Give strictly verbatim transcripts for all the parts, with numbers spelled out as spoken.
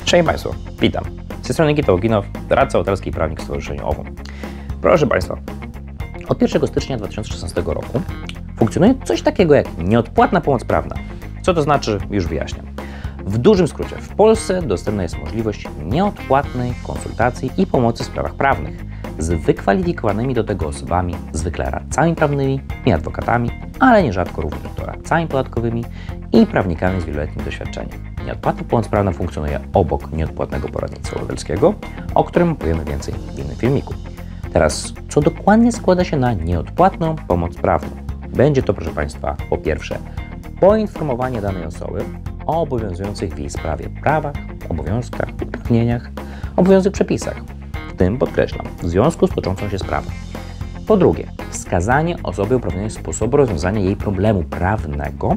Cześć Państwu, witam. Z tej strony Nikita Ługinow, doradca hotelski i prawnik w Stowarzyszeniu O W O. Proszę Państwa, od pierwszego stycznia dwa tysiące szesnastego roku funkcjonuje coś takiego jak nieodpłatna pomoc prawna. Co to znaczy? Już wyjaśniam. W dużym skrócie, w Polsce dostępna jest możliwość nieodpłatnej konsultacji i pomocy w sprawach prawnych z wykwalifikowanymi do tego osobami, zwykle radcami prawnymi i adwokatami, ale nierzadko również doradcami podatkowymi i prawnikami z wieloletnim doświadczeniem. Nieodpłatna pomoc prawna funkcjonuje obok nieodpłatnego poradnictwa obywatelskiego, o którym powiemy więcej w innym filmiku. Teraz, co dokładnie składa się na nieodpłatną pomoc prawną? Będzie to, proszę Państwa, po pierwsze, poinformowanie danej osoby o obowiązujących w jej sprawie prawach, obowiązkach, uprawnieniach, obowiązujących przepisach, w tym, podkreślam, w związku z toczącą się sprawą. Po drugie, wskazanie osobie uprawnionej sposobu rozwiązania jej problemu prawnego.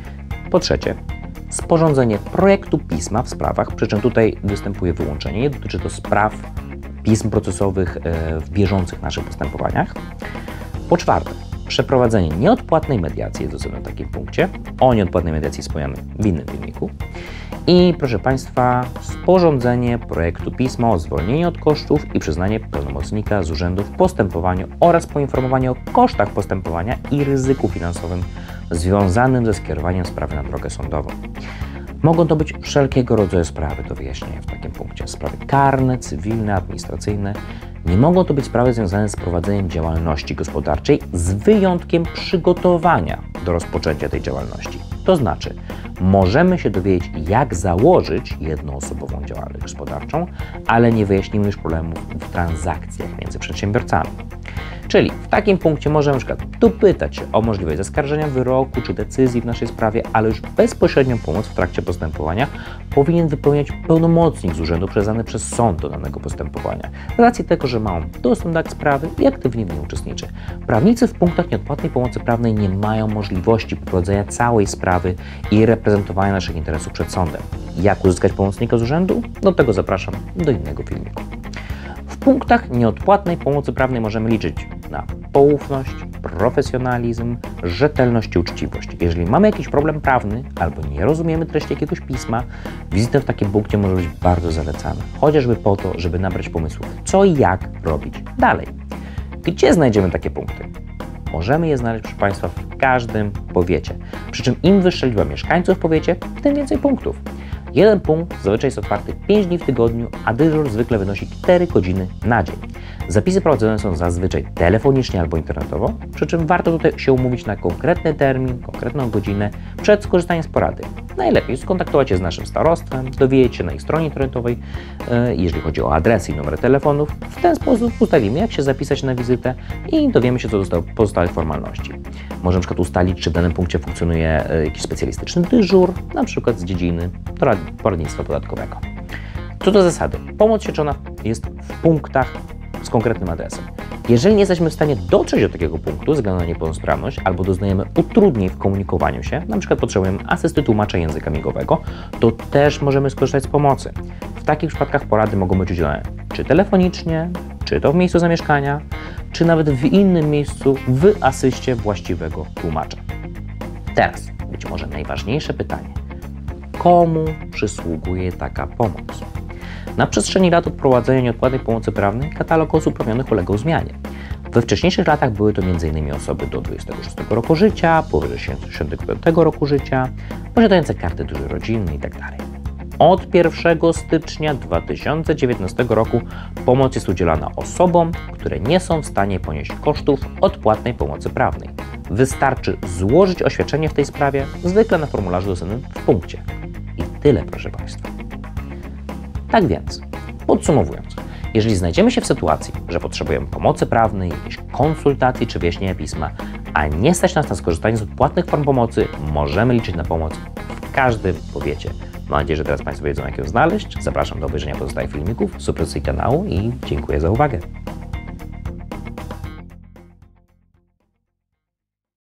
Po trzecie, sporządzenie projektu pisma w sprawach, przy czym tutaj występuje wyłączenie, dotyczy to spraw pism procesowych w bieżących naszych postępowaniach. Po czwarte, przeprowadzenie nieodpłatnej mediacji jest dostępne w takim punkcie. O nieodpłatnej mediacji wspomniamy w innym filmiku. I proszę Państwa, sporządzenie projektu pisma o zwolnieniu od kosztów i przyznanie pełnomocnika z urzędu w postępowaniu oraz poinformowanie o kosztach postępowania i ryzyku finansowym związanym ze skierowaniem sprawy na drogę sądową. Mogą to być wszelkiego rodzaju sprawy, to wyjaśnienie w takim punkcie. Sprawy karne, cywilne, administracyjne. Nie mogą to być sprawy związane z prowadzeniem działalności gospodarczej z wyjątkiem przygotowania do rozpoczęcia tej działalności. To znaczy, możemy się dowiedzieć, jak założyć jednoosobową działalność gospodarczą, ale nie wyjaśnimy już problemów w transakcjach między przedsiębiorcami. Czyli w takim punkcie możemy na przykład dopytać się o możliwość zaskarżenia wyroku czy decyzji w naszej sprawie, ale już bezpośrednią pomoc w trakcie postępowania powinien wypełniać pełnomocnik z urzędu przekazany przez sąd do danego postępowania, z racji tego, że ma on dostęp do akt sprawy i aktywnie w niej uczestniczy. Prawnicy w punktach nieodpłatnej pomocy prawnej nie mają możliwości poprowadzenia całej sprawy i reprezentowania naszych interesów przed sądem. Jak uzyskać pomocnika z urzędu? Do tego zapraszam do innego filmiku. W punktach nieodpłatnej pomocy prawnej możemy liczyć na poufność, profesjonalizm, rzetelność i uczciwość. Jeżeli mamy jakiś problem prawny albo nie rozumiemy treści jakiegoś pisma, wizyta w takim punkcie może być bardzo zalecana, chociażby po to, żeby nabrać pomysłów, co i jak robić dalej. Gdzie znajdziemy takie punkty? Możemy je znaleźć, proszę Państwa, w każdym powiecie. Przy czym im wyższa liczba mieszkańców w powiecie, tym więcej punktów. Jeden punkt zazwyczaj jest otwarty pięć dni w tygodniu, a dyżur zwykle wynosi cztery godziny na dzień. Zapisy prowadzone są zazwyczaj telefonicznie albo internetowo, przy czym warto tutaj się umówić na konkretny termin, konkretną godzinę przed skorzystaniem z porady. Najlepiej skontaktować się z naszym starostwem, dowiedzieć się na ich stronie internetowej, jeżeli chodzi o adresy i numery telefonów. W ten sposób ustalimy, jak się zapisać na wizytę i dowiemy się, co do pozostałych formalności. Możemy na przykład ustalić, czy w danym punkcie funkcjonuje jakiś specjalistyczny dyżur, na przykład z dziedziny poradnictwa podatkowego. Co do zasady, pomoc świadczona jest w punktach z konkretnym adresem. Jeżeli nie jesteśmy w stanie dotrzeć do takiego punktu ze względu na niepełnosprawność albo doznajemy utrudnień w komunikowaniu się, na przykład potrzebujemy asysty tłumacza języka migowego, to też możemy skorzystać z pomocy. W takich przypadkach porady mogą być udzielane czy telefonicznie, czy to w miejscu zamieszkania, czy nawet w innym miejscu w asyście właściwego tłumacza. Teraz być może najważniejsze pytanie. Komu przysługuje taka pomoc? Na przestrzeni lat odprowadzenia nieodpłatnej pomocy prawnej katalog osób uprawnionych ulegał zmianie. We wcześniejszych latach były to między innymi osoby do dwudziestego szóstego roku życia, powyżej sześćdziesiątego piątego roku życia, posiadające karty dużej rodziny itd. Od pierwszego stycznia dwa tysiące dziewiętnastego roku pomoc jest udzielana osobom, które nie są w stanie ponieść kosztów odpłatnej pomocy prawnej. Wystarczy złożyć oświadczenie w tej sprawie, zwykle na formularzu dostępnym w punkcie. I tyle, proszę Państwa. Tak więc, podsumowując, jeżeli znajdziemy się w sytuacji, że potrzebujemy pomocy prawnej, jakiejś konsultacji czy wyjaśnienia pisma, a nie stać nas na skorzystanie z odpłatnych form pomocy, możemy liczyć na pomoc w każdym powiecie. Mam nadzieję, że teraz Państwo wiedzą, jak ją znaleźć. Zapraszam do obejrzenia pozostałych filmików, subskrypcji kanału i dziękuję za uwagę.